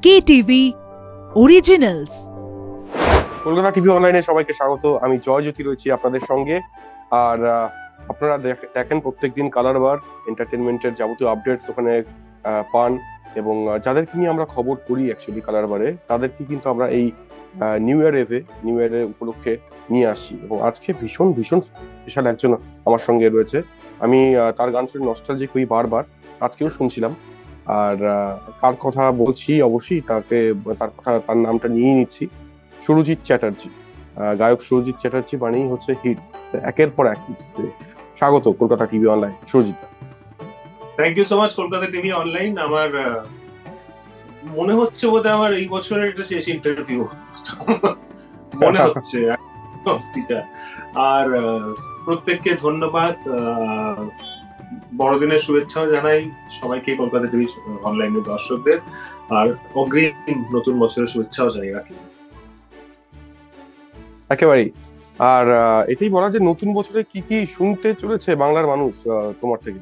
KTV Originals। Kolkata TV অনলাইনে সবাইকে স্বাগত। আমি জয়জ্যোতি রয়েছি আপনাদের সঙ্গে। আর আপনারা দেখেন প্রত্যেকদিন কালার বার এন্টারটেনমেন্টের যাবতীয় আপডেটস ওখানে পান, এবং যাদেরকে নিয়ে আমরা খবর করি অ্যাকচুয়ালি কালার বারে, তাদেরকে কিন্তু আমরা এই নিউ ইয়ারের উপলক্ষে নিয়ে আসছি। এবং আজকে ভীষণ ভীষণ স্পেশাল একজন আমার সঙ্গে রয়েছে। আমি তার গান শুনে নস্টালজিক হই বারবার, আজকেও শুনছিলাম। আর কার কথা বলছি, অবশ্যই তার নামটা নিয়েই নিচ্ছি। সুরজিৎ চ্যাটার্জি, গায়ক সুরজিৎ চ্যাটার্জি মানেই হচ্ছে হিট, একের পর এক হিট। স্বাগত Kolkata TV online Surajit. Thank you so much Kolkata TV online. আমার মনে হচ্ছে বোধহয় আমার এই বছরের এটা শেষ ইন্টারভিউ মনে হচ্ছে। আর প্রত্যেককে ধন্যবাদ, বড়দিনের শুভেচ্ছাও জানাই সবাইকে, কলকাতা টিভি অনলাইনের দর্শকদের, আর অগ্রিম নতুন বছরের শুভেচ্ছাও জানাই রাখি একেবারেই। আর এটাই বলা যে নতুন বছরে কি কি শুনতে চলেছে বাংলার মানুষ তোমার থেকে?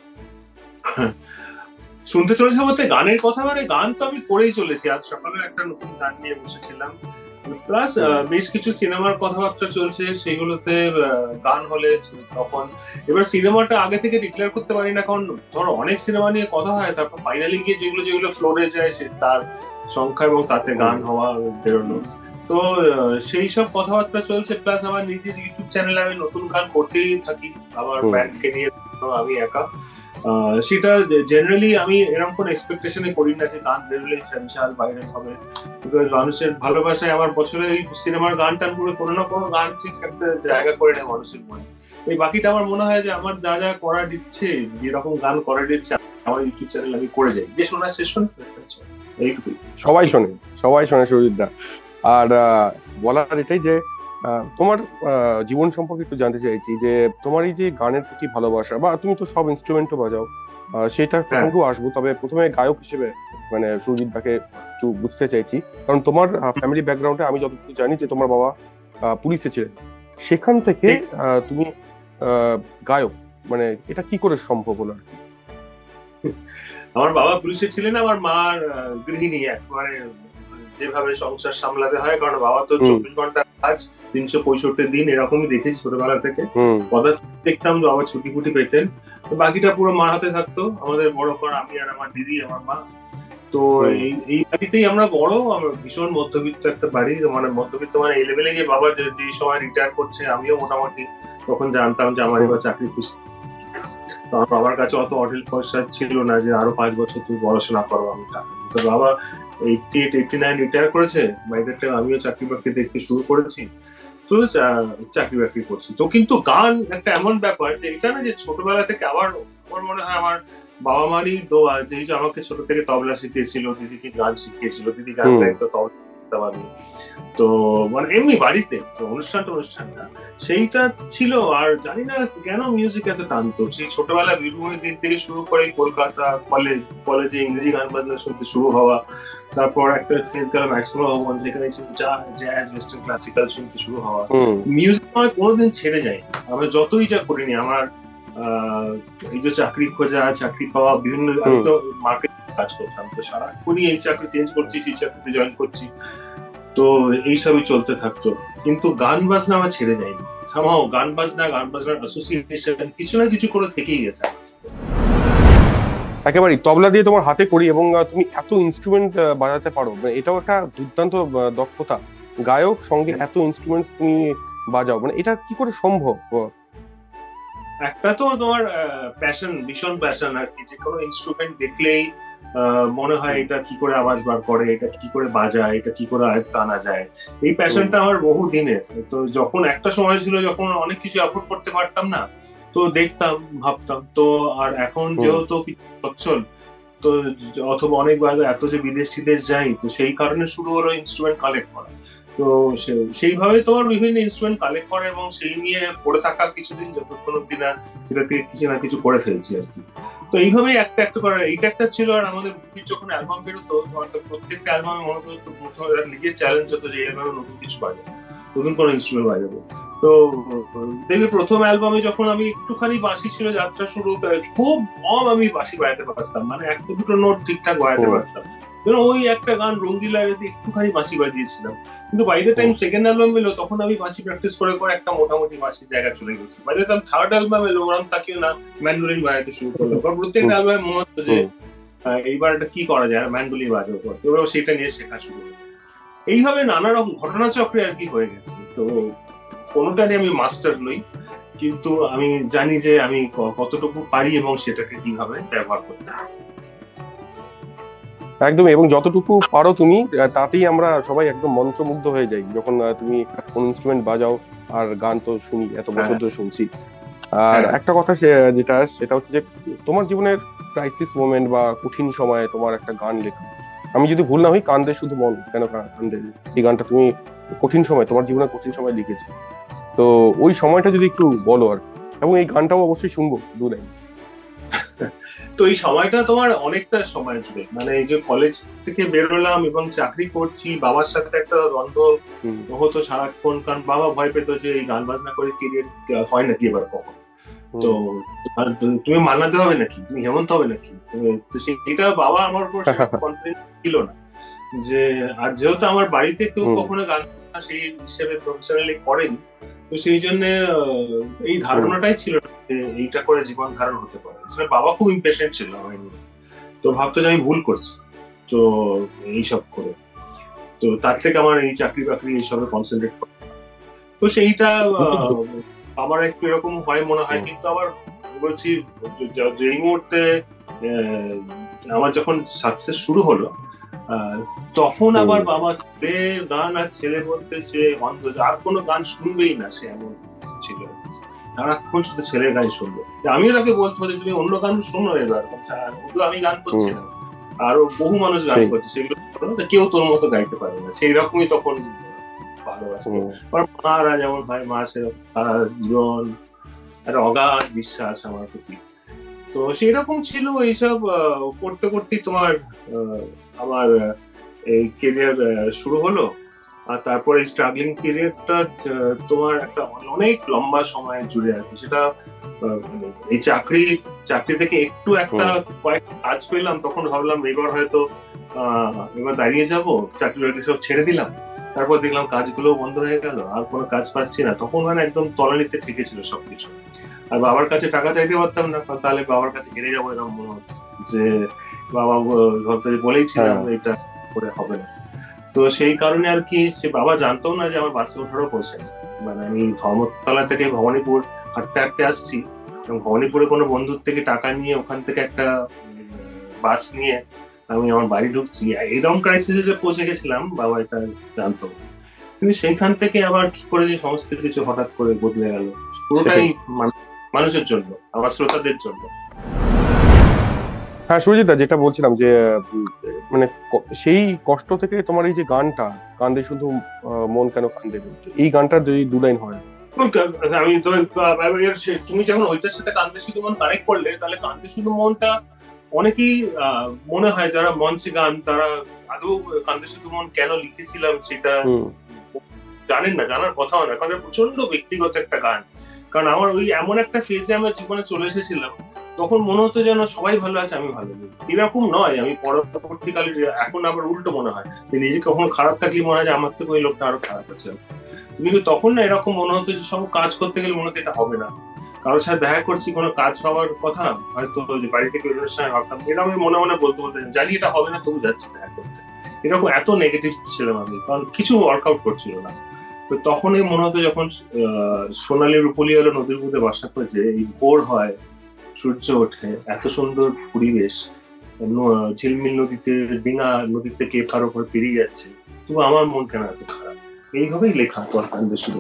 শুনতে চলেছে বলতে গানের কথা, মানে গান তো আমি করেই চলেছি। আজ সকালে একটা নতুন গান নিয়ে বসেছিলাম, প্লাস বেশ কিছু সিনেমার কথাবার্তা চলছে, সেগুলোতে গান হলে তখন। এবার সিনেমাটা আগে থেকে ডিক্লেয়ার করতে পারি না, কারণ ধরো অনেক সিনেমা নিয়ে কথা হয়, তারপর ফাইনালি গিয়ে যেগুলো ফ্লোরে যায় সে তার সংখ্যা এবং তাতে গান হওয়া বেরোনো। তো সেই সব কথাবার্তা চলছে, প্লাস আমার নিজের ইউটিউব চ্যানেলে আমি নতুন গান করতেই থাকি আমার ব্যান্ডকে নিয়ে, আমি একা। সেটা জেনারেলি আমি এরকম কোনো এক্সপেকটেশনে করি না যে গান বেরোলে বিশাল ভাইরাল হবে, বিকজ মানুষের ভালোবাসায় আমার বছরের এই সিনেমার গান টান করে কোনো না কোনো গান ঠিক একটা জায়গা করে নেয় মানুষের মনে। এই বাকিটা আমার মনে হয় যে আমার যা যা করা দিচ্ছে, যেরকম গান করা দিচ্ছে আমার ইউটিউব চ্যানেল আমি করে যাই, যে শোনার শেষ শোনে এইটুকুই। সবাই শোনে সুরজিৎদা। আর বলার এটাই যে তোমার জীবন সম্পর্কে একটু জানতে চাইছি, যে তোমার এই যে গানের প্রতি ভালোবাসা, বা তুমি তো সব ইনস্ট্রুমেন্টও বাজাও, সেটার প্রসঙ্গেও আসবো। তবে প্রথমে গায়ক হিসেবে মানে সুরজিৎদাকে একটু বুঝতে চাইছি, কারণ তোমার ফ্যামিলি ব্যাকগ্রাউন্ডে আমি যতটুকু জানি যে তোমার বাবা পুলিশে ছিলেন, সেখান থেকে তুমি গায়ক, মানে এটা কি করে সম্ভব হলো? আর কি, আমার বাবা পুলিশে ছিলেন, আমার মার গৃহিণী, একবারে যেভাবে সংসার সামলাতে হয়, কারণ বাবা তো 24 ঘন্টা কাজ, 365 দিন, এরকমই দেখেছি ছোটবেলা থেকে। দেখতাম বাবা ছুটি ফুটি পেতেন, বাকিটা পুরো মার হাতে থাকতো। আমাদের বড় করা আমি আর আমার দিদি, আমার মা। তো এই বাড়িতেই আমরা বড়। আমরা ভীষণ মধ্যবিত্ত একটা বাড়ি, মানে মধ্যবিত্ত মানে এই লেভেলে যে বাবা যে সময় রিটায়ার করছে, আমিও মোটামুটি তখন জানতাম যে আমার এবার চাকরি খুঁজতে। তো আমার বাবার কাছে অত অঢেল পয়সা ছিল না যে আরো 5 বছর তুমি পড়াশোনা করো। আমি তো বাবা 88-89 রিটায়ার করেছে, বাইরে আমিও চাকরি বাকরি দেখতে শুরু করেছি, তো চাকরি বাকরি করছি। তো কিন্তু গান একটা এমন ব্যাপার যে এটা না যে ছোটবেলা থেকে আমার মনে হয় আমার বাবা মারই দোয়া, যে আমাকে ছোট থেকে তবলা শিখিয়েছিল, দিদিকে গান শিখিয়েছিল, দিদি গান গাইতো, তবলা আমি। তো মানে এমনি বাড়িতে অনুষ্ঠানটা সেইটা ছিল। আর জানি না কেন মিউজিক এত টানতো, সেই ছোটবেলা বীরভূমের দিন থেকে শুরু করে কলকাতা কলেজে ইংরেজি গান বাজনা শুনতে শুরু হওয়া, তারপর একটা ফেজ গেল ম্যাক্সমো ভবন, যেখানে জ্যাজ ওয়েস্টার্ন ক্লাসিক্যাল শুনতে শুরু হওয়া। মিউজিক আমার কোনোদিন ছেড়ে যায়, আমরা যতই যা করিনি। আমার এই যে চাকরি খোঁজা, চাকরি পাওয়া, বিভিন্ন, আমি তো মার্কেটে কাজ করতাম, তো সারাক্ষণই এই চাকরি চেঞ্জ করছি, সেই চাকরিতে জয়েন করছি, তো এইসবই চলতে থাকতো। কিন্তু গান বাজনা আমার ছেড়ে যায়নি, সামহাও গান বাজনার অ্যাসোসিয়েশন কিছু না কিছু করে থেকেই গেছে। একেবারে তবলা দিয়ে তোমার হাতে করি, এবং তুমি এত ইনস্ট্রুমেন্ট বাজাতে পারো, এটাও একটা দুর্দান্ত দক্ষতা। গায়ক সঙ্গে এত ইনস্ট্রুমেন্ট তুমি বাজাও, মানে এটা কি করে সম্ভব? একটা তো তোমার প্যাশন, ভীষণ প্যাশন আর কি। যে কোনো ইনস্ট্রুমেন্ট দেখলেই মনে হয় এটা কি করে আওয়াজ বার করে, এটা কি করে বাজায়, এটা কি করে আয়ত্ত আনা যায়। এই প্যাশনটা আমার বহু দিনের। তো যখন একটা সময় ছিল যখন অনেক কিছু অ্যাফোর্ড করতে পারতাম না, তো দেখতাম, ভাবতাম। তো আর এখন যেহেতু সচ্ছল, তো অথবা অনেকবার এত যে বিদেশ যাই, তো সেই কারণে শুরু হলো ইনস্ট্রুমেন্ট কালেক্ট করা। তো সেইভাবে তোমার বিভিন্ন ইনস্ট্রুমেন্ট কালেক্ট করে এবং সেই নিয়ে পড়ে থাকা কিছুদিন, যতক্ষণ অব্দি না সেটা থেকে কিছু না কিছু করে ফেলছি আর কি। তো এইভাবেই একটা একটা করে এইটা একটা ছিল। আর আমাদের যখন অ্যালবাম বেরোতো, প্রত্যেকটা অ্যালবামে মনে করতো নিজের চ্যালেঞ্জ হতো যে এভাবে নতুন কিছু বাজাবো, নতুন কোনো ইনস্ট্রুমেন্ট বাজাবো। তো দেখবি প্রথম অ্যালবামে যখন আমি একটুখানি বাঁশি ছিল যাত্রা শুরু, খুব কম আমি বাঁশি বাজাতে পারতাম, মানে একটা দুটো নোট ঠিকঠাক বাজাতে পারতাম। ওই একটা গান রঙ্গিলা একটুখানি বাঁশি বাজিয়েছিলাম, কিন্তু by the time second album এলো তখন আমি বাঁশি প্র্যাকটিস করে করে একটা মোটামুটি বাঁশির জায়গা চলে গেছি। By the time third album এলো ওরম তাকেও না ম্যান্ডোলিন বাজাতে শুরু করলো, কারণ প্রত্যেকটা অ্যালবামে মনে হতো যে এইবার এটা কি করা যায়, ম্যান্ডোলিন বাজাবো, এবার সেটা নিয়ে শেখা শুরু হলো। এইভাবে নানা রকম ঘটনাচক্রে আর কি হয়ে গেছে। তো কোনোটারই আমি মাস্টার নই, কিন্তু আমি জানি যে আমি কতটুকু পারি এবং সেটাকে কিভাবে ব্যবহার করতে হবে। একদম, এবং যতটুকু পারো তুমি তাতেই আমরা সবাই একদম মন্ত্রমুগ্ধ হয়ে যাই যখন তুমি কোন ইনস্ট্রুমেন্ট বাজাও। আর গান তো শুনি, এত বছর ধরে শুনছি। আর একটা কথা সেটা হচ্ছে যে তোমার জীবনের ক্রাইসিস মোমেন্ট বা কঠিন সময়ে তোমার একটা গান লেখা, আমি যদি ভুল না হই কান্দে শুধু মন কেন কান্দে, এই গানটা তুমি কঠিন সময়, তোমার জীবনের কঠিন সময় লিখেছি। তো ওই সময়টা যদি একটু বলো আর, এবং এই গানটাও অবশ্যই শুনবো দু লাইন। তো এই সময়টা তোমার অনেকটা সময় জুড়ে, মানে এই যে কলেজ থেকে বেরোলাম এবং চাকরি করছি, বাবার সাথে একটা দ্বন্দ্ব হতো সারাক্ষণ, কারণ বাবা ভয় পেত যে এই গান বাজনা করে কেরিয়ার হয় নাকি এবার কখন, তো তুমি মানাতে হবে নাকি, তুমি হেমন্ত হবে নাকি, তো সেটা বাবা আমার উপর কনফিডেন্স ছিল না যে, আর যেহেতু আমার বাড়িতে কেউ কখনো গান সেই হিসেবে প্রফেশনালি করেনি, তো সেই জন্য এই ধারণাটাই ছিল যে এইটা করে জীবন ধারণ হতে পারে। বাবা খুব ইম্পেশেন্ট ছিল আমি, তো ভাবতো যে আমি ভুল করছি, তো এইসব করে, তো তার থেকে আমার এই চাকরি বাকরি এইসবে কনসেন্ট্রেট করে, তো সেইটা আমার একটু এরকম হয় মনে হয়। কিন্তু আবার বলছি যেই মুহূর্তে আমার যখন সাকসেস শুরু হলো, তখন আবার বাবা ছেলে গান আর ছেলে বলতে সে অন্ধ, আর কোনো গান শুনবেই না, সে এমন ছিল, সারাক্ষণ শুধু ছেলের গান শুনবো। আমিও তাকে বলতে হতো তুমি অন্য গান শোনো এবার, শুধু আমি গান করছি না, আরো বহু মানুষ গান করছে, সেগুলো কেউ তোর মতো গাইতে পারে না, সেই রকমই তখন ভালোবাসতো। মারা যেমন হয়, মা সেরকম সারা জীবন একটা অগাধ বিশ্বাস আমার প্রতি, তো সেই রকম ছিল। এইসব করতে করতেই তোমার আমার এই কেরিয়ার শুরু হলো। আর তারপরে স্ট্রাগলিং পিরিয়ডটা তোমার একটা অনেক লম্বা সময় জুড়ে আর কি, সেটা এই চাকরি থেকে একটু একটা কয়েক কাজ পেলাম, তখন ভাবলাম এবার হয়তো এবার দাঁড়িয়ে যাবো, চাকরি বাকরি সব ছেড়ে দিলাম, তারপর দেখলাম কাজগুলো বন্ধ হয়ে গেল, আর কোনো কাজ পাচ্ছি না, তখন মানে একদম তলানিতে ঠেকেছিল সবকিছু। আর বাবার কাছে টাকা চাইতে পারতাম না, তাহলে বাবার কাছে হেরে যাবো এরকম মনে হতো, যে বাবা বলেইছিলাম এটা করে হবে না। তো সেই কারণে আর কি, সে বাবা জানতো না যে আমার বাসে ওঠারও পৌঁছে, মানে আমি ধর্মতলা থেকে ভবানীপুর হাঁটতে হাঁটতে আসছি, এবং ভবানীপুরে কোনো বন্ধুর থেকে টাকা নিয়ে ওখান থেকে একটা বাস নিয়ে আমি আমার বাড়ি ঢুকছি, এইরকম ক্রাইসিসে যে পৌঁছে গেছিলাম বাবা এটা জানতো। কিন্তু সেইখান থেকে আবার কি করে যে সমস্ত কিছু হঠাৎ করে বদলে গেল, পুরোটাই মানুষের জন্য, আমার শ্রোতাদের জন্য। হ্যাঁ সুজিতা, যেটা বলছিলাম যে মানে সেই কষ্ট থেকে তোমার এই যে গানটা কান্দে শুধু মন কেন কান্দে, এই গানটা যদি দু লাইন হয়। আমি তুমি যখন ওইটার সাথে কান্দে শুধু মন কানেক্ট করলে, তাহলে কান্দে শুধু মনটা অনেকেই মনে হয় যারা মঞ্চে গান, তারা আদৌ কান্দে শুধু মন কেন লিখেছিলাম সেটা জানেন না, জানার কথাও না, কারণ প্রচন্ড ব্যক্তিগত একটা গান। কারণ আমার ওই এমন একটা ফেজে আমার জীবনে চলে এসেছিলাম, তখন মনে হতো যেন সবাই ভালো আছে আমি ভালো নেই, এরকম নয়। আমি পরবর্তীকালে এখন আবার উল্টো মনে হয় যে নিজে কখনো খারাপ থাকলে মনে হয় যে আমার থেকে ওই লোকটা আরো খারাপ আছে, কিন্তু তখন না এরকম মনে হতো যে সব কাজ করতে গেলে মনে হতো এটা হবে না, কারোর সাথে দেখা করছি কোনো কাজ পাওয়ার কথা, হয়তো বাড়ি থেকে বেরোনোর সময় ভাবতাম, এটা আমি মনে মনে বলতে জানি এটা হবে না, তবু যাচ্ছি দেখা করতে, এরকম এত নেগেটিভ ছিলাম আমি, কারণ কিছু ওয়ার্কআউট করছিল না। তো তখনই মনে হতো যখন সোনালী রূপলি হলো নদীর মধ্যে বাসা করেছে, এই ভোর হয়, সূর্য ওঠে, এত সুন্দর পরিবেশ, ঝিলমিল নদীতে ডিঙা নদীর থেকে এপার ওপর পেরিয়ে যাচ্ছে, তবু আমার মন কেন এত খারাপ। এইভাবেই লেখা তোর কান্দে শুধু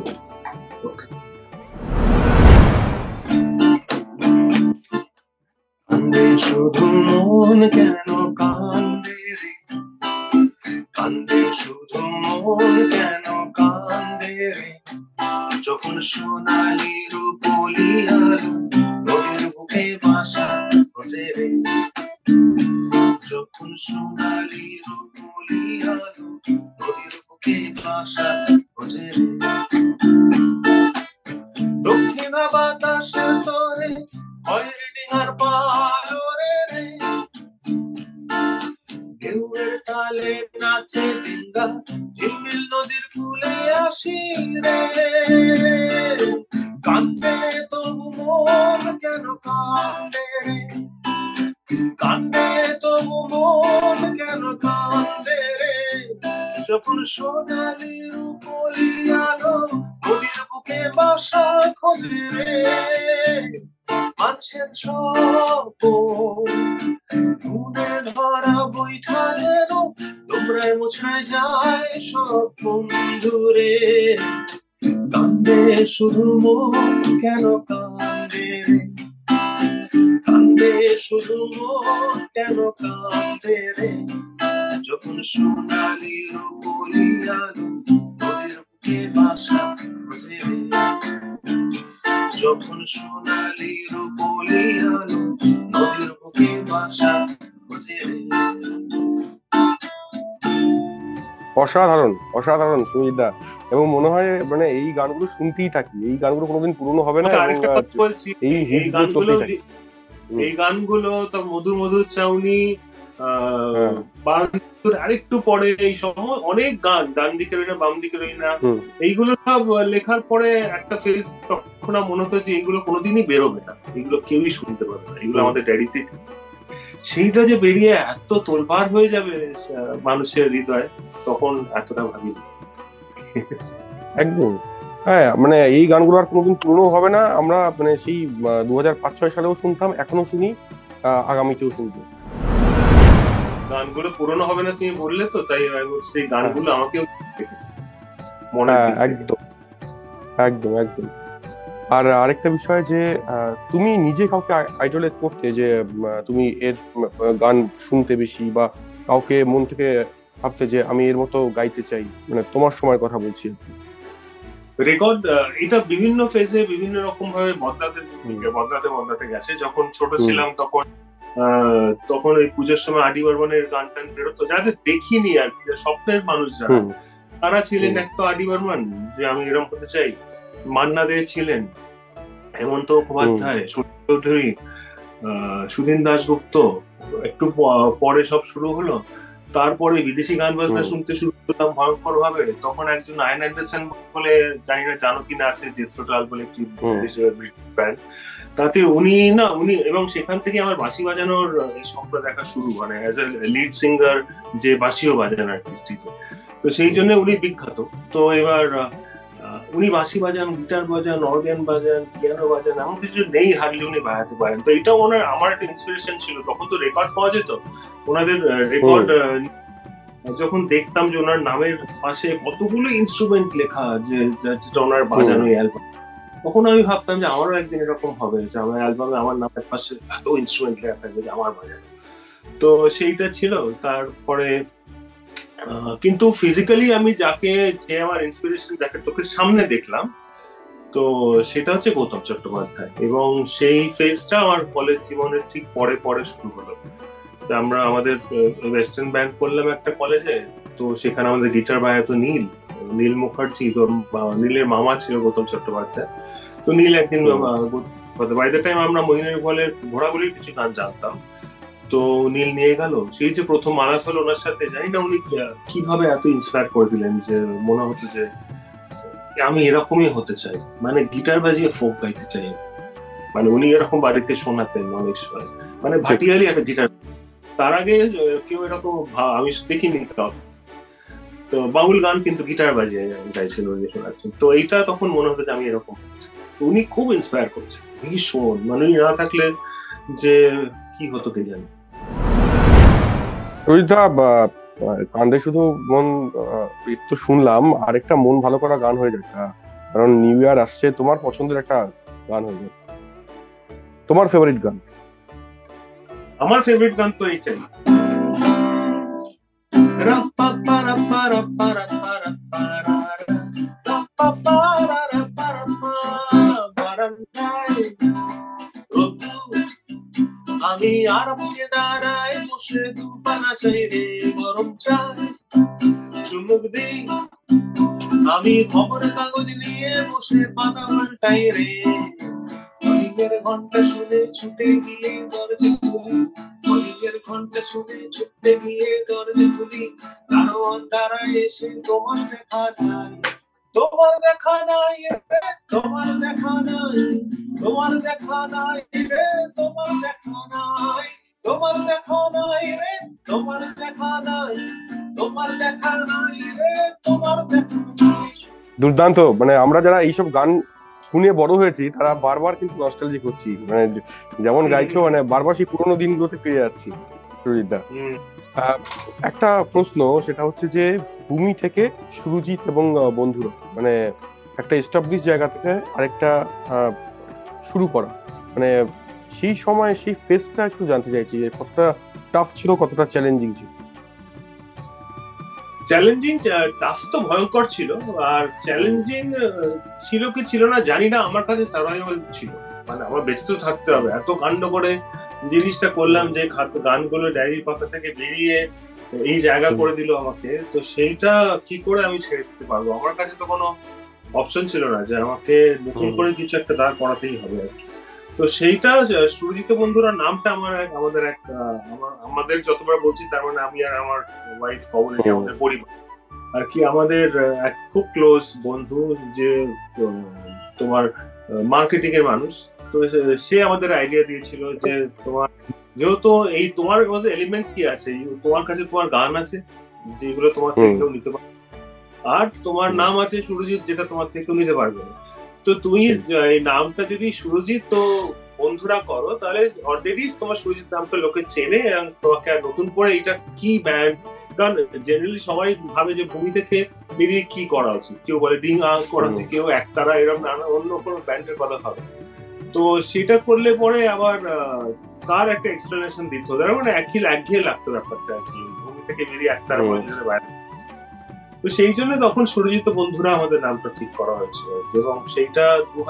কান্দে শুধু মন কেন কান্দে রে, কান্দে শুধু মন কেন কান্দে রে, যখন সোনালি রূপলি আলো নদীর বুকে বাসা খোঁজে রে, যখন সোনালি রূপলি আলো নদীর বুকে বাসা খোঁজে রে, দক্ষিণা বাতাসের তরে হয় ডিঙার পালরে রে, ঢেউয়ে তালে নাচে ডিঙ্গা, ঝিলমিল নদীর কূলে আসি রে। কান্দে তবু মন কেন কান্দে রে, কান্দে তবু মন কেন কান্দে রে। যখন সোনালি রূপলি আলো নদীর বুকে বাসা খোঁজে রে। মানুষের স্বপন ধুনে ধরা বৈঠা যেন তোমরাই মোছড়ায় যায় সব বন্ধুরে। কান্দে শুধু মন কেন কান্দে রে, কান্দে শুধু মন কেন কান্দে রে। যখন সোনালি রূপলি আলো নদীর বুকে বাসা খোঁজে রে। যখন সোনালি রূপলি আলো নদীর বুকে বাসা খোঁজে রে। অসাধারণ অসাধারণ সুমিতদা, এবং মনে হয় মানে এই গানগুলো শুনতেই থাকি, এই গানগুলো কোনোদিন পুরনো হবে না। আরেকটা কথা বলছি, এই গানগুলো তো মধুর মধুর চাউনি, আরেকটু পরে এই সময় অনেক গান, ডান দিকে রই না বাম দিকে রই না, এইগুলো সব লেখার পরে একটা ফেজ তখন মনে হতো যে এইগুলো কোনোদিনই বেরোবে না, এগুলো কেউই শুনতে পারবে না, এগুলো আমাদের ড্যাডিতে। সেইটা যে বেরিয়ে এত তোলপাড় হয়ে যাবে মানুষের হৃদয়ে, তখন এতটা ভাবিনি। একদম হ্যাঁ, মানে এই গানগুলো আর কোনোদিন পুরনো হবে না। আমরা মানে সেই 2005-06 সালেও শুনতাম, এখনো শুনি, আগামীতেও শুনবো। গানগুলো পুরনো হবে না তুমি বললে তো, তাই সেই গানগুলো আমাকেও দেখেছি মনে। একদম একদম একদম। আর আরেকটা বিষয় যে তুমি নিজে কাউকে আইডলেট করতে, যে তুমি এর গান শুনতে বেশি, বা কাউকে মন থেকে ভাবতে যে আমি এর মতো গাইতে চাই, মানে তোমার সময়ের কথা বলছি। রেকর্ড এটা বিভিন্ন ফেজে বিভিন্ন রকম ভাবে বদলাতে বদলাতে গেছে। যখন ছোট ছিলাম তখন ওই পুজোর সময় আদি বর্মনের গান টান বেরোতো, যাদের দেখিনি আর কি, স্বপ্নের মানুষ যারা, তারা ছিলেন একটা আদি বর্মন, যে আমি এরকম হতে চাই। মান্না দে ছিলেন, হেমন্ত মুখোপাধ্যায়, চৌধুরী, সুদিন দাশগুপ্ত, একটু পরে সব শুরু হলো। তারপরে বিদেশি গান বাজনা শুনতে শুরু করলাম ভয়ঙ্কর ভাবে। তখন একজন আয়ন অ্যান্ডারসন বলে, জানি না জানো কিনা, আছে জেথ্রোটাল বলে একটি ব্যান্ড, তাতে উনি এবং সেখান থেকে আমার বাঁশি বাজানোর স্বপ্ন দেখা শুরু, মানে অ্যাজ এ লিড সিঙ্গার, যে বাঁশিও বাজান আর্টিস্ট। তো সেই জন্য উনি বিখ্যাত। তো এবার উনি বাঁশি বাজান, গিটার বাজান, অর্গান বাজান, পিয়ানো বাজান, এমন কিছু নেই হারলে উনি বাজাতে পারেন। তো এটাও আমার একটা ইন্সপিরেশন ছিল। তখন তো রেকর্ড পাওয়া যেত, ওনাদের রেকর্ড যখন দেখতাম যে ওনার নামের পাশে কতগুলো ইনস্ট্রুমেন্ট লেখা, যেটা ওনার বাজানো অ্যালবাম, তখন আমি ভাবতাম যে আমারও একদিন এরকম হবে, যে আমার অ্যালবামে আমার নামের পাশে এত ইনস্ট্রুমেন্ট লেখা থাকবে যে আমার বাজানো। তো সেইটা ছিল। তারপরে কিন্তু ফিজিক্যালি আমি যে আমার ইন্সপিরেশন, যাকে চোখের সামনে দেখলাম, তো সেটা হচ্ছে গৌতম চট্টোপাধ্যায়। এবং সেই ফেজটা আমার কলেজ জীবনের ঠিক পরে শুরু হলো। আমরা আমাদের ওয়েস্টার্ন ব্যান্ড করলাম একটা কলেজে। তো সেখানে আমাদের গিটার বাজাতো নীল মুখার্জি, তো নীলের মামা ছিল গৌতম চট্টোপাধ্যায়। তো নীল একদিন, বাই দ্য টাইম আমরা মহিনের ফলের ঘোড়াগুলির কিছু গান জানতাম, তো নীল নিয়ে গেল। সেই যে প্রথম আলাপ হলো ওনার সাথে, জানি না উনি কিভাবে এত ইন্সপায়ার করে দিলেন, যে মনে হতো যে আমি এরকমই হতে চাই, মানে গিটার বাজিয়ে ফোক গাইতে চাই। মানে উনি এরকম বাড়িতে শোনাতেন অনেক সময়, মানে ভাটিয়ালি একটা গিটার। তার আগে কেউ এরকম আমি দেখিনি। তো বাউল গান কিন্তু গিটার বাজিয়ে গাইছেন, উনি শোনাচ্ছেন। তো এইটা তখন মনে হতো যে আমি এরকম। উনি খুব ইন্সপায়ার করছেন ভীষণ, মানে উনি না থাকলে যে কি হতো কে জানে। কান্দে শুধু মন, তো শুনলাম, আরেকটা মন ভালো করা গান হয়ে যাচ্ছে, কারণ নিউ ইয়ার আসছে। তোমার পছন্দের একটা গান হয়ে যাচ্ছে, তোমার ফেভারিট গান। আমার ফেভারিট গান তো এইটাই। আমি আরামে দাঁড়ায় বসে দুপানা চাই রে, গরম চাই চুমুক দিই। আমি খবরের কাগজ নিয়ে বসে পাতা উল্টাই রে, আমি কলিংয়ের ঘন্টা শুনে ছুটে গিয়ে দরজা খুলি, কলিংয়ের ঘন্টা শুনে ছুটে গিয়ে দরজা খুলি, দারোয়ান দাঁড়ায় এসে তোমার দেখা নাই, তোমার দেখা নাই রে, তোমার দেখা নাই, তোমার দেখা নাই রে, তোমার দেখা নাই, তোমার দেখা নাই রে, তোমার দেখা নাই, তোমার দেখা নাই রে, তোমার দেখা নাই। দুর্দান্ত। মানে আমরা যারা এইসব গান শুনে বড় হয়েছি তারা বারবার কিন্তু নস্টালজিক হচ্ছি, মানে যেমন গাইছো, মানে বারবার সেই পুরোনো দিনগুলোতে ফিরে যাচ্ছি। সুরজিৎদা, একটা প্রশ্ন, সেটা হচ্ছে যে ভূমি থেকে সুরজিৎ এবং বন্ধুরা, মানে একটা এস্টাবলিশ জায়গা থেকে আরেকটা শুরু করা, মানে সেই সময় সেই ফেজটা একটু জানতে চাইছি, যে কতটা টাফ ছিল, কতটা চ্যালেঞ্জিং ছিল। চ্যালেঞ্জিং, টাফ তো ভয়ঙ্কর ছিল, আর চ্যালেঞ্জিং ছিল কি ছিল না জানি না, আমার কাছে সার্ভাইভাল ছিল। মানে আমার বেঁচে তো থাকতে হবে, এত কাণ্ড করে জিনিসটা করলাম যে গানগুলো ডায়েরির পাতা থেকে বেরিয়ে এই জায়গা করে দিল আমাকে, তো সেইটা কি করে আমি ছেড়ে দিতে পারবো? আমার কাছে তো কোনো অপশন ছিল না যে আমাকে নতুন করে কিছু একটা দাঁড় করাতেই হবে আর কি। তো সেইটা সুরজিৎ বন্ধুরা নামটা আমাদের যতবার বলছি তার মানে আমি আর আমার ওয়াইফ খবর, আমাদের পরিবার আর কি, আমাদের এক খুব ক্লোজ বন্ধু, যে তোমার মার্কেটিং এর মানুষ, তো সে আমাদের আইডিয়া দিয়েছিল যে তোমার যেহেতু এই তোমার মধ্যে এলিমেন্ট কি আছে, তোমার কাছে তোমার গান আছে যেগুলো তোমার থেকে কেউ নিতে পারবে, আর তোমার নাম আছে সুরজিৎ, যেটা তোমার থেকে কেউ নিতে পারবে না। তো তুমি এই নামটা যদি সুরজিৎ তো বন্ধুরা করো, তাহলে অলরেডি তোমার সুরজিৎ নামটা লোকে চেনে, এবং তোমাকে আর নতুন করে এটা কি ব্যান্ড, কারণ জেনারেলি সবাই ভাবে যে ভূমি থেকে বেরিয়ে কি করা উচিত, কেউ বলে ডিং আং করা উচিত, কেউ একতারা, এরকম নানা অন্য কোনো ব্যান্ডের কথা হবে। তো সেটা করলে পরে আবার তার একটা এক্সপ্লেনেশন দিতে হতো, মানে একঘেয়ে লাগতো ব্যাপারটা আর কি, ভূমি থেকে বেরিয়ে একতারা বাইরে। তো সেই জন্য তখন সুরজিৎ বন্ধুরা আমাদের নামটা ঠিক করা হয়েছিল, এবং সেইটা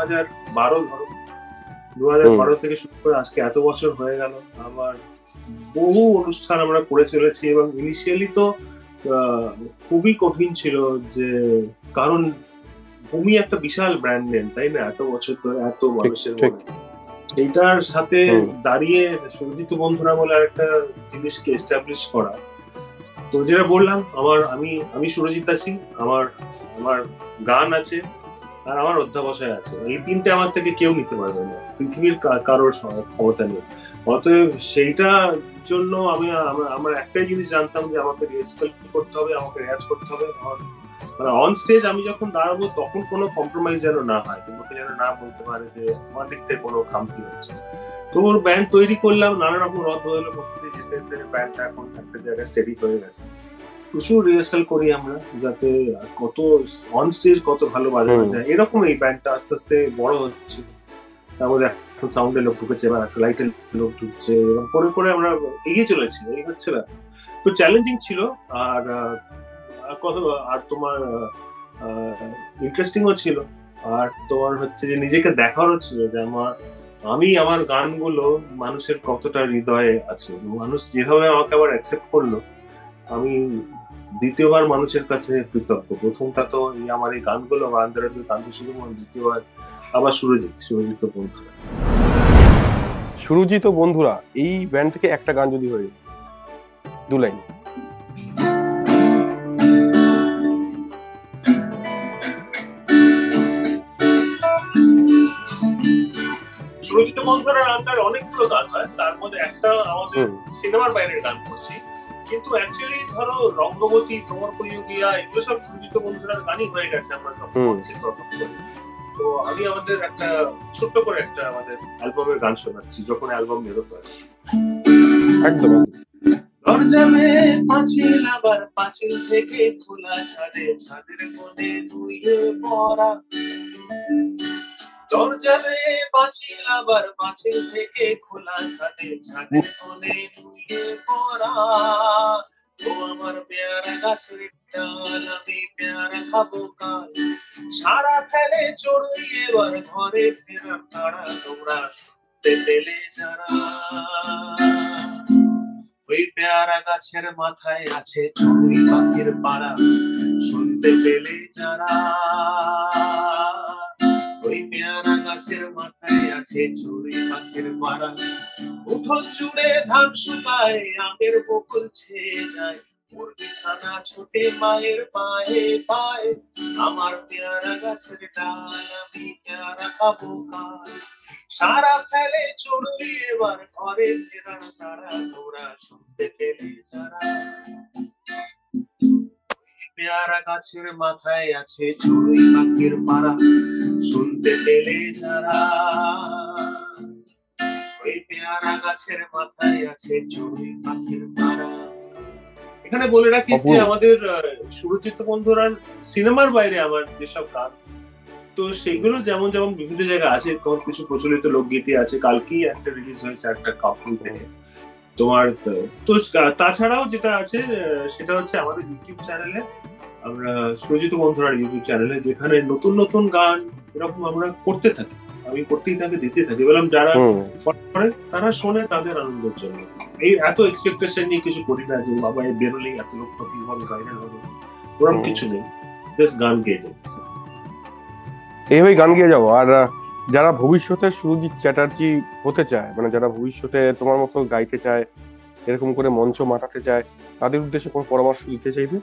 2012 থেকে শুরু করে আজকে এত বছর হয়ে গেল। আমার বহু অনুষ্ঠান আমরা করে চলেছি, এবং ইনিশিয়ালি তো খুবই কঠিন ছিল, যে কারণ ভূমি একটা বিশাল ব্র্যান্ড নেম, তাই না, এত বছর ধরে এত মানুষের মধ্যে, সেইটার সাথে দাঁড়িয়ে সুরজিৎ বন্ধুরা বলে একটা জিনিসকে এস্টাবলিশ করা। তো যেটা বললাম, আমি সুরজিৎ আছি, আমার গান আছে, আর আমার অধ্যাবসায় আছে, এই তিনটে আমার থেকে কেউ নিতে পারবে না, পৃথিবীর কারোর ক্ষমতা নেই। অতএব সেইটার জন্য আমার একটাই জিনিস জানতাম, যে আমাকে রিহার্সাল করতে হবে, আমাকে রেয়াজ করতে হবে, মানে অন স্টেজ আমি যখন দাঁড়াবো তখন কোনো কম্প্রোমাইজ যেন না হয়, তোমাকে যেন না বলতে পারে যে আমার দিক থেকে কোনো খামতি হচ্ছে। তো ওর ব্যান্ড তৈরি করলাম, নানা রকম রদ বদলের মধ্যে যেতে যেতে ব্যান্ডটা এখন একটা জায়গায় স্টেডি হয়ে গেছে। প্রচুর রিহার্সাল করি আমরা, যাতে কত অন স্টেজ কত ভালো বাজানো যায়, এরকম এই ব্যান্ডটা আস্তে আস্তে বড় হচ্ছে। তারপরে এখন সাউন্ডের লোক ঢুকেছে, এবার একটা লাইটের লোক ঢুকছে, এরকম করে করে আমরা এগিয়ে চলেছি, এই হচ্ছে না। তো চ্যালেঞ্জিং ছিল, আর আর তোমার ইন্টারেস্টিংও ছিল, আর তোমার হচ্ছে যে নিজেকে দেখারও ছিল, যে আমার গানগুলো মানুষের কতটা হৃদয়ে আছে, মানুষ যেভাবে আমাকে আবার অ্যাকসেপ্ট করলো, আমি দ্বিতীয়বার মানুষের কাছে কৃতজ্ঞ। প্রথমটা তো আমার এই গানগুলো বান্দারা গান শুরু, দ্বিতীয়বার আবার সুরজিৎ বন্ধুরা। সুরজিৎ বন্ধুরা এই ব্যান্ড থেকে একটা গান যদি হয়ে, 2 লাইন। সুরজিৎ বন্ধুরা গানটার অনেকগুলো গান হয়, তার মধ্যে একটা আমাদের সিনেমার বাইরের গান করছি, কিন্তু অ্যাকচুয়ালি ধরো রঙ্গবতী, তোমার কইয়া, এগুলো সব সুরজিৎ বন্ধুরার গানই হয়ে গেছে আমরা যখন পারফর্ম করি। তো আমি আমাদের একটা ছোট্ট করে একটা আমাদের অ্যালবামের গান শোনাচ্ছি, যখন অ্যালবাম বেরোতো আর কি। একদম। দরজাবে পাঁচিল, আবার পাঁচিল থেকে খোলা ছাদে, ছাদের কোণে নুয়ে পড়া, দরজাবে পাঁচিল, আবার পাঁচিল থেকে খোলা ছাদে, ছাদের কোণে নুয়ে পড়া, ও আমার পেয়ারা গাছের ডাল, আমি পেয়ারা খাবো কাল, সারা ফেলে চড়ুই এবার ঘরে ফেরার তারা, তোমরা শুনতে পেলে যারা, ওই পেয়ারা গাছের মাথায় আছে চড়ুই পাখির পাড়া, শুনতে পেলে যারা, ওই পেয়ারা গাছের মাথায় আছে চড়ুই পাখির পাড়া, উঠোন জুড়ে ধান শুকায়, আমের বকুল ছেয়ে যায়, মুরগি ছানা ছোটে মায়ের পায়ে পায়ে, আমার পেয়ারা গাছের ডাল, আমি পেয়ারা খাবো কাল, সারা ফেলে চড়ুই এবার ঘরে ফেরার তারা, তোরা শুনতে পেলে যারা। পেয়ারা গাছের মাথায় আছে চড়ুই পাখির পাড়া, শুনতে পেলে যারা, ওই পেয়ারা গাছের মাথায় আছে চড়ুই পাখির পাড়া। এখানে বলে রাখি যে আমাদের সুরজিৎ বন্ধুরা সিনেমার বাইরে আমার যেসব গান, তো সেগুলো যেমন যেমন বিভিন্ন জায়গায় আছে, কিছু প্রচলিত লোকগীতি আছে, কালকেই একটা রিলিজ হয়েছে একটা কাপড় থেকে তোমার। তো তাছাড়াও যেটা আছে সেটা হচ্ছে আমাদের ইউটিউব চ্যানেলে, আমরা সুরজিৎ বন্ধুরার ইউটিউব চ্যানেলে, যেখানে নতুন নতুন গান এরকম আমরা করতে থাকি, আমি করতেই থাকি, দিতে থাকি, বললাম যারা করে তারা শোনে তাদের আনন্দের জন্য। এই এত এক্সপেকটেশন নিয়ে কিছু করি না যে বাবা এই বেরোলেই এত লোক ক্ষতি হবে, ভাইরাল হবে, ওরকম কিছু নেই, জাস্ট গান গেয়ে যাই, এইভাবে গান গেয়ে যাবো। আর যারা ভবিষ্যতে সুরজিৎ চ্যাটার্জি হতে চায়, মানে যারা ভবিষ্যতে তোমার মতো গাইতে চায়, এরকম করে মঞ্চ মাতাতে চায়, তাদের উদ্দেশ্যে কোনো পরামর্শ দিতে চাইবে?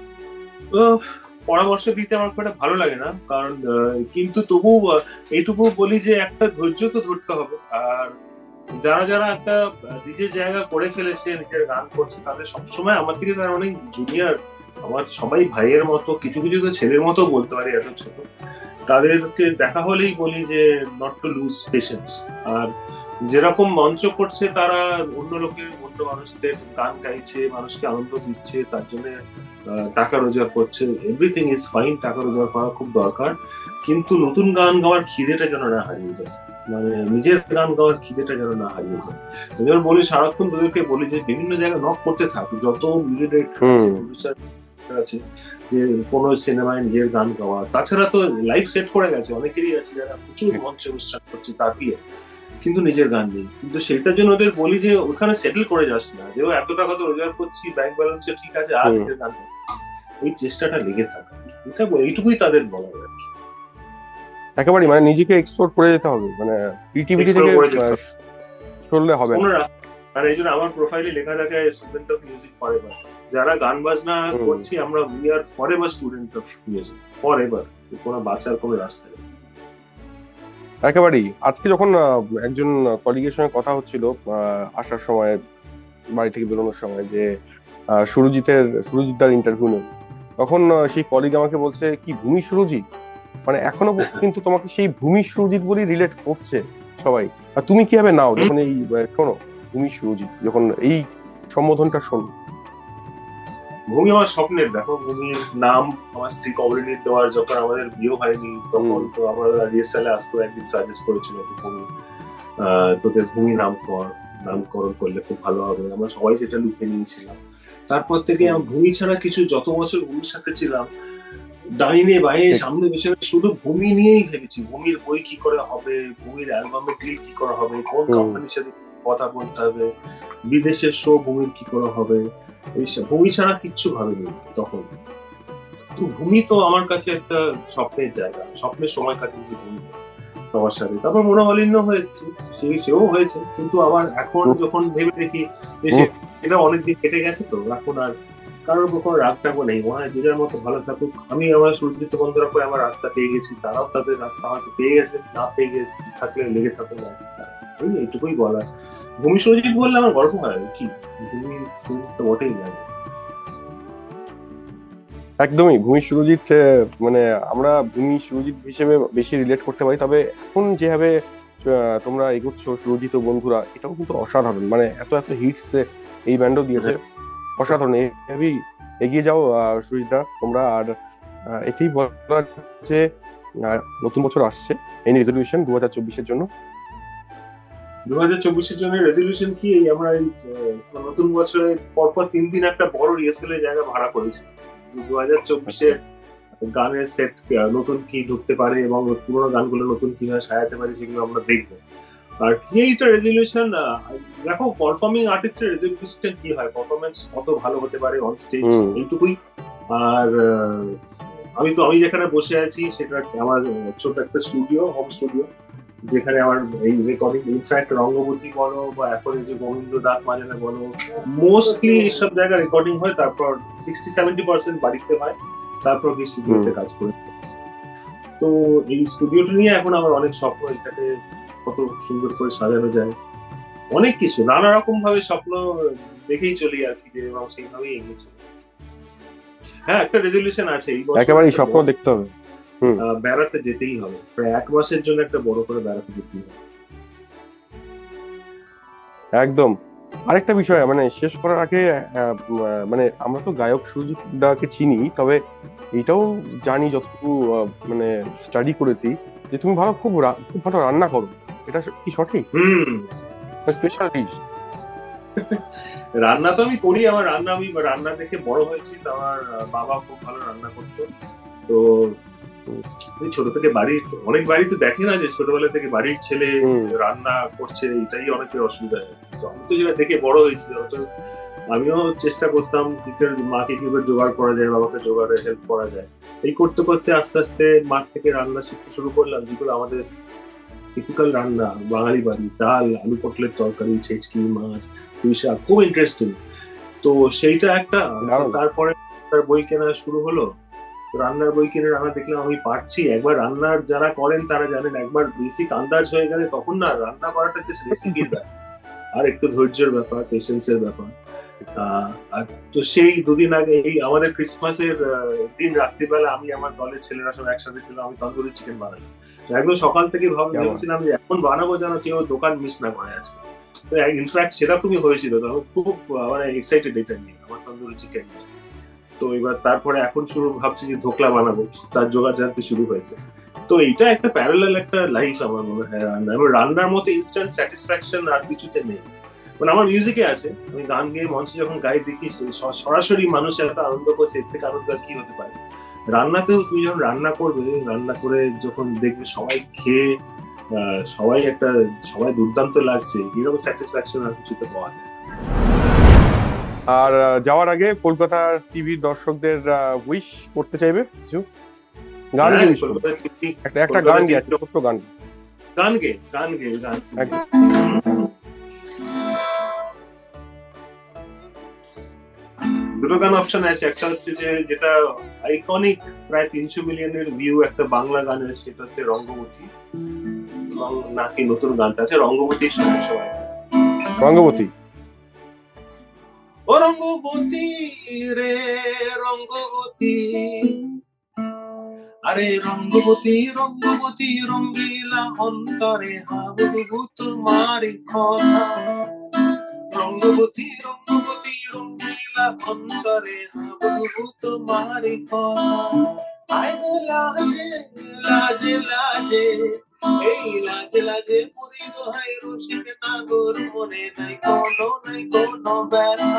পরামর্শ দিতে আমার খুব একটা ভালো লাগে না, কারণ কিন্তু তবু এইটুকু বলি যে একটা ধৈর্য তো ধরতে হবে। আর যারা যারা একটা নিজের জায়গা করে ফেলেছে, নিজের গান করছে, তাদের সবসময় আমার থেকে তারা অনেক জুনিয়র, আমার সবাই ভাইয়ের মতো, কিছু কিছু তো ছেলের মতো বলতে পারি, এত ছোট, তাদেরকে দেখা হলেই বলি যে নট টু লুজ পেশেন্স। আর যেরকম মঞ্চ করছে তারা অন্য লোকের, অন্য মানুষদের গান গাইছে, মানুষকে আনন্দ দিচ্ছে, তার জন্য টাকা রোজগার করছে, এভরিথিং ইজ ফাইন, টাকা রোজগার করা খুব দরকার, কিন্তু নতুন গান গাওয়ার খিদেটা যেন না হারিয়ে যায়, মানে নিজের গান গাওয়ার খিদেটা যেন না হারিয়ে যায়। যেমন বলি, সারাক্ষণ তাদেরকে বলি যে বিভিন্ন জায়গায় নক করতে থাকো, যত মিউজিক আছে যে কোনো সিনেমায় নিজের গান গাওয়া। তাছাড়া তো লাইফ সেট করে গেছে, অনেকেরই আছে যারা প্রচুর মঞ্চে অনুষ্ঠান করছে তাপিয়ে, কিন্তু নিজের গান নেই। কিন্তু সেটার জন্য ওদের বলি যে ওখানে সেটেল করে যাস না, যে এত টাকা তো রোজগার করছি, ব্যাংক ব্যালেন্স ঠিক আছে, আর নিজের গান নেই, ওই চেষ্টাটা লেগে থাকা, এটা এইটুকুই তাদের বলা আর কি। একেবারে মানে নিজেকে এক্সপ্লোর করে যেতে হবে, মানে পৃথিবী থেকে চললে হবে না। আর এই জন্য আমার প্রোফাইলে লেখা থাকে স্টুডেন্ট অফ মিউজিক ফরএভার। যারা গান বাজনা করছি আমরা, we are forever student of music, forever, কোনো বাঁচার কোনো রাস্তা নেই। একেবারেই। আজকে যখন একজন কলিগের সঙ্গে কথা হচ্ছিল আসার সময়, বাড়ি থেকে বেরোনোর সময়, যে সুরজিৎদার ইন্টারভিউ নেই, তখন সেই কলিগ আমাকে বলছে কি ভূমি সুরজিৎ, মানে এখনো কিন্তু তোমাকে সেই ভূমি সুরজিৎ বলেই রিলেট করছে সবাই। আর তুমি কিভাবে নাও যখন এই শোনো ভূমি সুরজিৎ, যখন এই সম্বোধনটা শোনো? ভূমি আমার স্বপ্নের, দেখো ভূমির নাম আমার স্ত্রী কবরিনীর দেওয়ার, যখন আমাদের বিয়ে হয়নি তখন তো আমরা রিহার্সালে আসতো, একদিন সাজেস্ট করেছিল ভূমি, তোদের ভূমি নামকরণ করলে খুব ভালো হবে, আমরা সবাই সেটা লিখে নিয়েছিলাম। তারপর থেকে আমি ভূমি ছাড়া কিছু, যত বছর ভূমির সাথে ছিলাম, ডাইনে বাইরে সামনে পেছনে শুধু ভূমি নিয়েই ভেবেছি, ভূমির বই কি করে হবে, ভূমির অ্যালবামের ডিল কি করে হবে, কোন কোম্পানির সাথে কথা বলতে হবে, বিদেশের শো ভূমির কি করে হবে, এইসব ভূমি ছাড়া কিচ্ছু ভাবিনি তখন। তো ভূমি তো আমার কাছে একটা স্বপ্নের জায়গা, স্বপ্নের সময় কাটিয়েছি ভূমি তোমার সাথে। তারপর মনোমালিন্য হয়েছে, সেও হয়েছে, কিন্তু আবার এখন যখন ভেবে দেখি এটা অনেকদিন কেটে গেছে, তো এখন আর কারোর কোনো রাগ টাগও নেই, মনে হয় যে যার মতো ভালো থাকুক। আমি আমার সুরজিৎ বন্ধুরা করে আমার রাস্তা পেয়ে গেছি, তারাও তাদের রাস্তা হয়তো পেয়ে গেছে, না পেয়ে থাকলে লেগে থাকবে না, এইটুকুই বলা। ভূমি সুরজিৎ বললে আমার গর্ব হয় কি, ভূমি সুরজিৎ তো বটেই জানি। একদমই ভূমি সুরজিৎ, মানে আমরা ভূমি সুরজিৎ হিসেবে বেশি রিলেট করতে পারি। তবে এখন যেভাবে তোমরা এগোচ্ছ সুরজিৎ ও বন্ধুরা, এটাও কিন্তু অসাধারণ, মানে এত এত হিটস এই ব্যান্ডও দিয়েছে, অসাধারণ। এইভাবেই এগিয়ে যাও সুরজিৎদা তোমরা। আর এটাই বলা যে নতুন বছর আসছে, এই রেজলিউশন 2024-এর জন্য। 2024-এর জন্য রেজলিউশন কি, আমরা নতুন বছরের পরপর 3 দিন একটা বড় রিহার্সালের জায়গা ভাড়া করেছি। 2024-এর গানের সেট নতুন কি ঢুকতে পারে এবং পুরোনো গানগুলো নতুন কিভাবে সাজাতে পারে, সেগুলো আমরা দেখবো। আর কি এইটা রেজলিউশন, দেখো পারফর্মিং আর্টিস্টের রেজলিউশন কি হয়, পারফরমেন্স কত ভালো হতে পারে অন স্টেজ, এইটুকুই। আর আমি যেখানে বসে আছি সেটা আমার ছোট একটা স্টুডিও, হোম স্টুডিও, যেখানে আমার এই রেকর্ডিং, ইনফ্যাক্ট রঙ্গবতী বলো বা এখন এই যে গোবিন্দ দাস মাঝানে বলো, মোস্টলি এইসব জায়গায় রেকর্ডিং হয়, তারপর 60-70% বাড়িতে হয়, তারপর এই স্টুডিওতে কাজ করে। তো এই স্টুডিওটা নিয়ে এখন আমার অনেক স্বপ্ন, এটাকে কত সুন্দর করে সাজানো যায়, অনেক কিছু নানা রকম ভাবে স্বপ্ন দেখেই চলি আর কি, যে এবং সেইভাবেই এগিয়ে চলেছে। হ্যাঁ, একটা রেজলিউশন আছে, এই বছর একেবারে স্বপ্ন দেখতে হবে, বেড়াতে যেতেই হবে, প্রায় 1 মাসের জন্য একটা বড় করে বেড়াতে যেতেই হবে। একদম। আরেকটা বিষয় মানে শেষ করার আগে, মানে আমরা তো গায়ক সুজিত দাকে চিনি, তবে এটাও জানি যতটুকু মানে স্টাডি করেছি যে তুমি খুব ভালো রান্না করো, এটা কি সঠিক? স্পেশাল ডিশ রান্না তো আমি করি, আমার রান্না দেখে বড় হয়েছি, আমার বাবা খুব ভালো রান্না করতো। তো ছোট থেকে অনেক বাড়িতে দেখে না যে ছোটবেলা থেকে বাড়ির ছেলে রান্না করছে, এটাই অনেকের অসুবিধা হয়। তো আমি তো যেটা দেখে বড় হয়েছি, আমিও চেষ্টা করতাম মাকে কিভাবে জোগাড় করা যায়, বাবাকে জোগাড়ে হেল্প করা যায়। এই করতে করতে আস্তে আস্তে মার থেকে রান্না শিখতে শুরু করলাম, যেগুলো আমাদের টিপিক্যাল রান্না, বাঙালি বাড়ি, ডাল, আলু পটলের তরকারি, ছেচকি মাছ, পুঁই শাক, খুব ইন্টারেস্টিং। তো সেইটা একটা, তারপরে বই কেনা শুরু হলো, রান্নার বই কিনে রান্না দেখলাম আমি পারছি। একবার রান্নার যারা করেন তারা জানেন, একবার বেসিক আন্দাজ হয়ে গেলে তখন না রান্না করাটা জাস্ট রেসিপির ব্যাপার, আর একটু ধৈর্যের ব্যাপার, পেশেন্সের ব্যাপার। আর তো সেই 2 দিন আগে এই আমাদের ক্রিসমাসের দিন রাত্রিবেলা আমি আমার দলের ছেলেরা সব একসাথে ছিলাম, আমি তন্দুরি চিকেন বানালাম। একদম সকাল থেকে ভেবেছিলাম যে এখন বানাবো যেন কেউ দোকান মিস না করে আছে। তো ইনফ্যাক্ট সেরকমই হয়েছিল, তখন খুব মানে এক্সাইটেড এটা নিয়ে, আমার তন্দুরি চিকেন। তো এবার তারপরে এখন ভাবছি যে ধোকলা বানাবো, তার জোগাড় জানতে শুরু হয়েছে। তো এটা একটা প্যারালাল একটা লাইফ আমার মনে হয় রান্না, এবং রান্নার মতো ইনস্ট্যান্ট স্যাটিসফ্যাকশন আর কিছুতে নেই। মানে আমার মিউজিকে আছে, আমি গান গেয়ে মঞ্চে যখন গাই দেখি সরাসরি মানুষ এত আনন্দ করছে, এর থেকে আনন্দ আর কি হতে পারে। রান্নাতেও তুমি যখন রান্না করবে, রান্না করে যখন দেখবে সবাই খেয়ে সবাই দুর্দান্ত লাগছে, এরকম স্যাটিসফ্যাকশন আর কিছুতে পাওয়া যায়। আর যাওয়ার আগে কলকাতা টিভির দর্শকদের উইশ করতে চাইবে কিছু গান? একটা গান গিয়ে, ছোট্ট গান দুটো গান অপশন আছে। একটা হচ্ছে যে যেটা আইকনিক, প্রায় 300 মিলিয়নের ভিউ একটা বাংলা গানের, সেটা হচ্ছে রঙ্গবতী। নাকি নতুন গানটা আছে রঙ্গবতী, সবাই রঙ্গবতী। ও রঙ্গবতী রে রঙ্গবতী, আরে রঙ্গবতী রঙ্গবতী রঙ্গিলা অন্তরে হাবুডুবু তোমারি কথা, রঙ্গবতী রঙ্গবতী রঙ্গিলা অন্তরে হাবুডুবু তোমারি কথা। আয় গো লাজে লাজে লাজে, এই লাজে লাজে মরি গো হায় রসিক নাগর মনে নাই কোনো ব্যথা।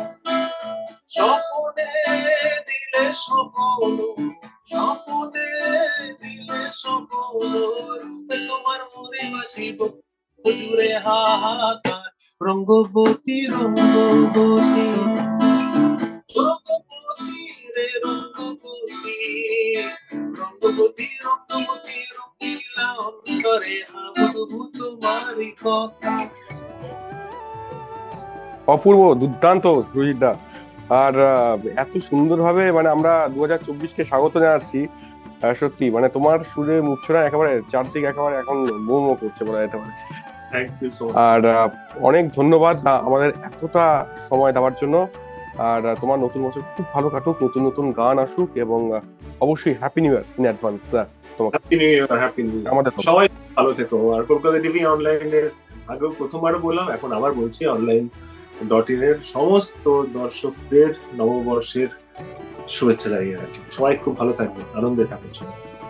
স্বপনে দিলে স্বপন, স্বপনে দিলে স্বপন, তোমার মরে বাঁচিব জুড়ে হাহাকার। রঙ্গবতী রঙ্গবতী রঙ্গবতী রে রঙ্গবতী, রঙ্গবতী রঙ্গবতী রঙ্গিলা অন্তরে হাবুডুবু তোমারি কথা। অপূর্ব, দুর্দান্ত সুজিত দা। আর এত সুন্দরভাবে মানে আমরা 2024-কে স্বাগত জানাচ্ছি। সত্যি মানে তোমার সুরে মুখছড়া একেবারে চারদিকে একেবারে এখন মোমো করছে বলা যেতে পারে। আর অনেক ধন্যবাদ আমাদের এতটা সময় দেওয়ার জন্য। আর তোমার নতুন বছর খুব ভালো কাটুক, নতুন নতুন গান আসুক, এবং অবশ্যই happy new year in advance. তোমাকে happy new year, happy new year. আমাদের সবাই ভালো থেকো। আর কলকাতা টিভি অনলাইনের আগেও প্রথমবার বললাম, এখন আবার বলছি, online.in এর সমস্ত দর্শকদের নববর্ষের শুভেচ্ছা জানিয়ে রাখি। সবাই খুব ভালো থাকবেন, আনন্দে থাকুন সবাই।